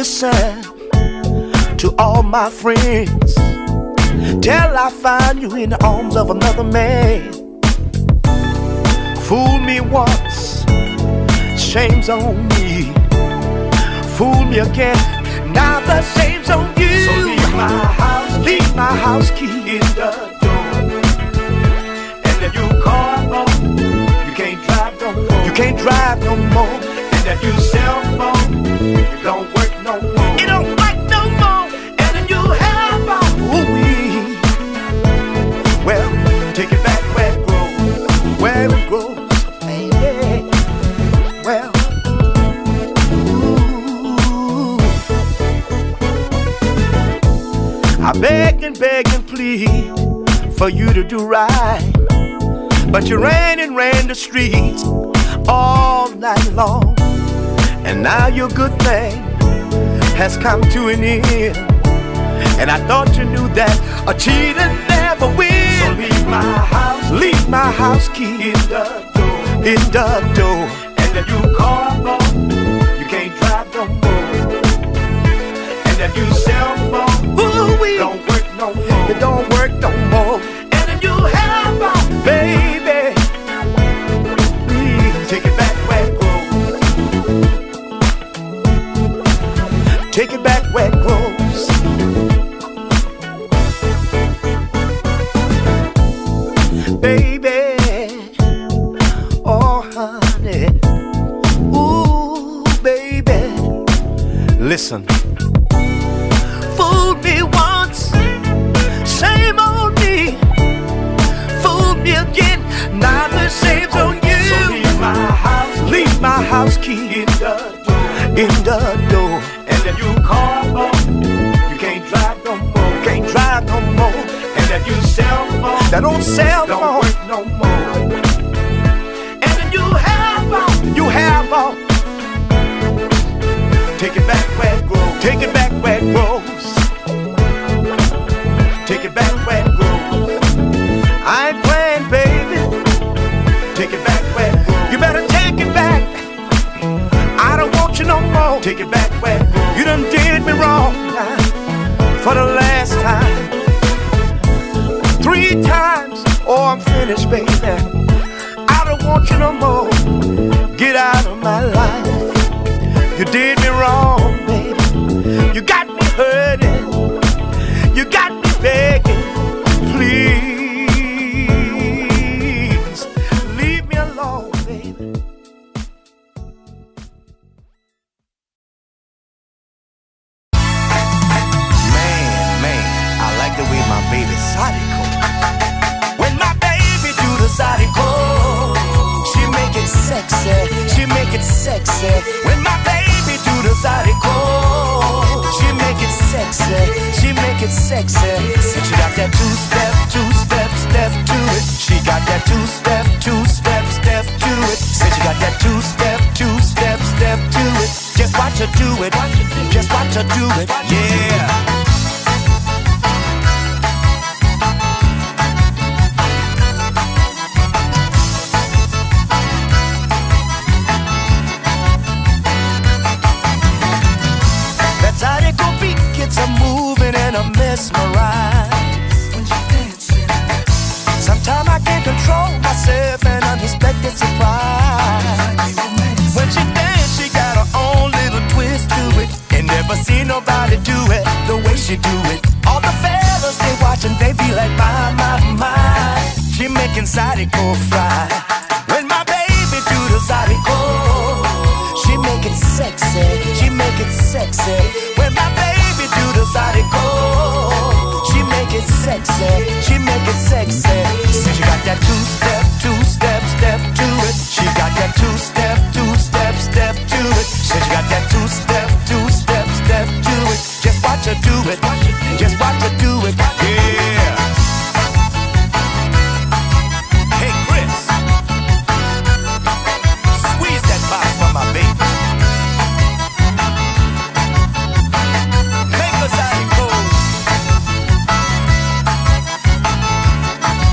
listen to all my friends till I find you in the arms of another man. Fool me once, shame's on me. Fool me again, now the shame's on you. So leave my house key in the door. And if you call on, you can't drive no more. You can't drive no more. And if you cell phone, it don't work no more. It don't work no more. And then you have a ooh-wee. Well, take it back where it grows. Where it grows. Well, ooh. I beg and plead for you to do right, but you ran and ran the streets all night long, and now your good thing has come to an end. And I thought you knew that a cheater never wins. So leave my house key in the door. And if you call on, you can't drive no more. And if you cell phone, don't work no more. It don't work no more. And if you have a baby, please take it back where it grows. Take it back where it grows. Baby, oh honey, ooh baby, listen. Fooled me once, shame on me. Fooled me again, now the shame's on you. So leave my house key in the door. And if you call on, you can't drive no more. You can't drive no more. And if you cell phone, that old cell phone don't work no more. And then you have all. Take it back where it grows. Take it back where it grows. Take it back where it grows. I ain't playing, baby. Take it back where it grows. You better take it back. I don't want you no more. Take it back where it grows. You done did me wrong now, for the last time. 3 times, oh I'm finished, baby. I don't want you no more. Get out of my life. You did me wrong, baby. You got me hurting. You got me begging. Please leave me alone, baby. Man, I like the way my baby Zydeco. When my baby do the Zydeco, she make it sexy. She make it sexy. When my baby do the Zydeco, she make it sexy. She make it sexy. So she got that two-step step to it. She got that two-step step to it. Say she got that two-step step to it. Just watch her do it. Just watch her do it. Yeah. I'm moving and I'm mesmerized. When she dancing, sometimes I can't control myself and unexpected surprise. When she dance, she got her own little twist to it, and never seen nobody do it the way she do it. All the fellas they watching, they be like, my. She making Zydeco fly. When my baby do the Zydeco, she make it sexy. She make it sexy. When my baby do the Zydeco, she make it sexy. She make it sexy. So she got that two-step step to it. She got that two-step step to it. So she got that two-step step to it. Just watch her do it. Just watch her do it. Yeah. Hey Chris, squeeze that box for my baby. Make a Zydeco.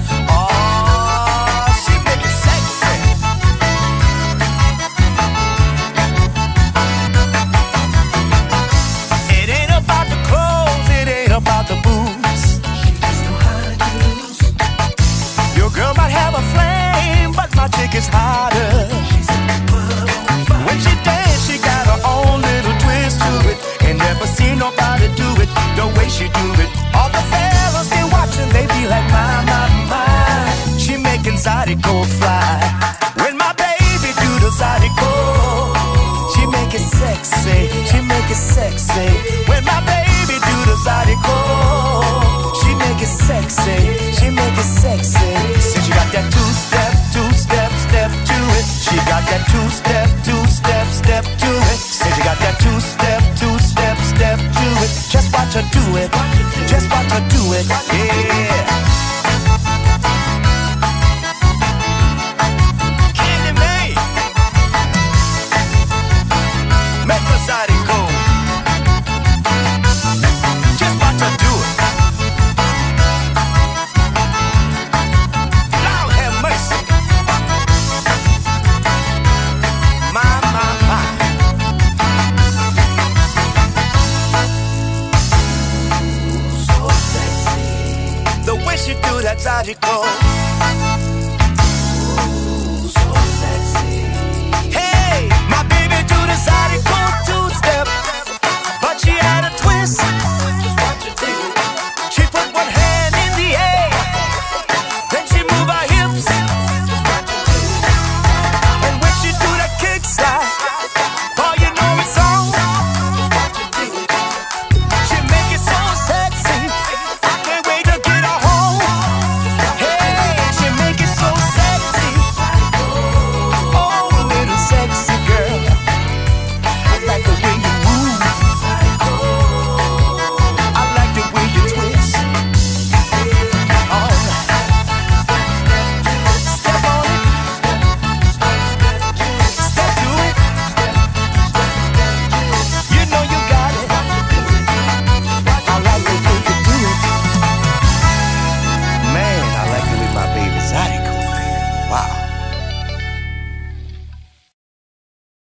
gets hotter. When she dance, she got her own little twist to it. Ain't never seen nobody do it the way she do it. All the fellas they watching, they be like, my, my, my. She making Zydeco fly. When my baby do the Zydeco, she make it sexy, she make it sexy. When my baby do the Zydeco, she make it sexy, she make it sexy.